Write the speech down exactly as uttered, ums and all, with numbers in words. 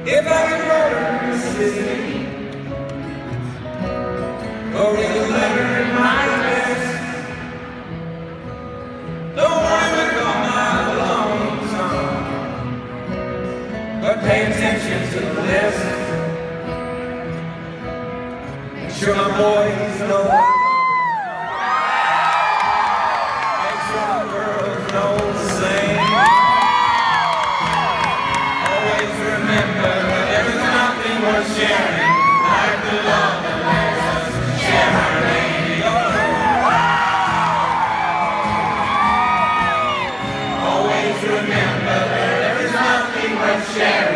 If I could roll in the city, or read a letter in my best, don't worry about my long song, but pay attention to the list. Make sure my boys know, make sure my girls know the same. Always remember that there is nothing worth sharing like the love that makes us share our lady. Always remember that there is nothing worth sharing.